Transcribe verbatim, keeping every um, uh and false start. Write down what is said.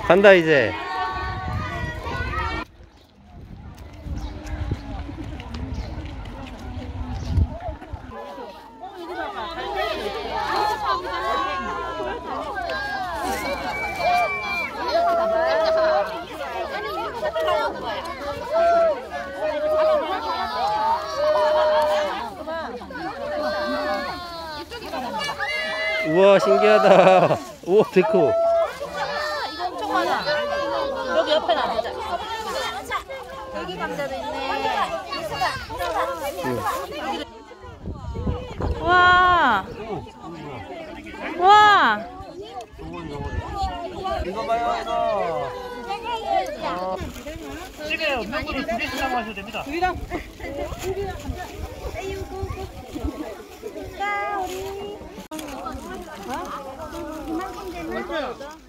간다 이제. 우와 신기하다. 우와 데코. 이거 엄청 많아. 여기 옆에 놔두자. 여기 감자도 있네. 와. 와. 이거 봐요 이거. 찌개요. 명분을 두 개씩 담아셔도 됩니다. 우리랑. 자, 우리. 어? 그만큼 되면